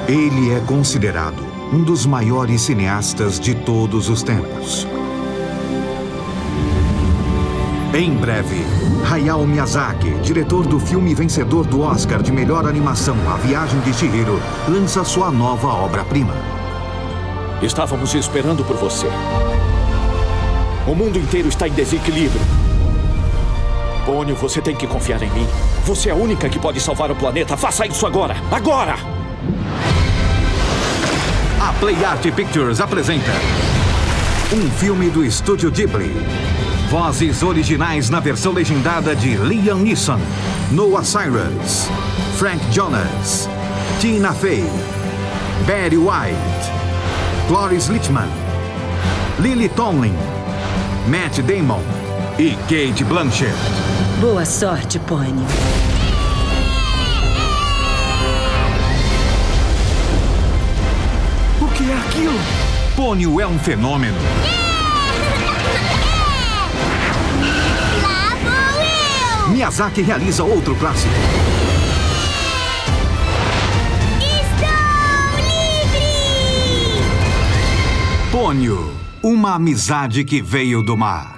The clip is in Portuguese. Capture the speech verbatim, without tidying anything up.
Ele é considerado um dos maiores cineastas de todos os tempos. Em breve, Hayao Miyazaki, diretor do filme vencedor do Oscar de melhor animação, A Viagem de Chihiro, lança sua nova obra-prima. Estávamos esperando por você. O mundo inteiro está em desequilíbrio. Ponyo, você tem que confiar em mim. Você é a única que pode salvar o planeta. Faça isso agora! Agora! A Play Art Pictures apresenta um filme do estúdio Ghibli. Vozes originais na versão legendada de Liam Neeson, Noah Cyrus, Frank Jonas, Tina Fey, Betty White, Cloris Leachman, Lily Tomlin, Matt Damon e Cate Blanchett. Boa sorte, Ponyo. O que é aquilo? Ponyo é um fenômeno. Lá vou eu! Miyazaki realiza outro clássico. Estou livre! Ponyo, uma amizade que veio do mar.